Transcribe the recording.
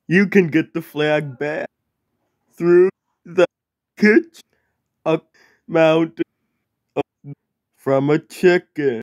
You can get the flag back through the kitchen, a mountain from a chicken.